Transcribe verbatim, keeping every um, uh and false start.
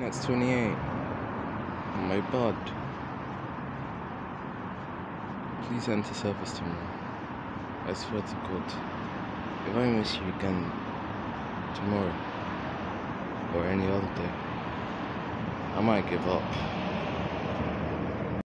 X twenty-eight. Oh my god. Please enter service tomorrow. I swear to God. If I miss you again tomorrow or any other day, I might give up.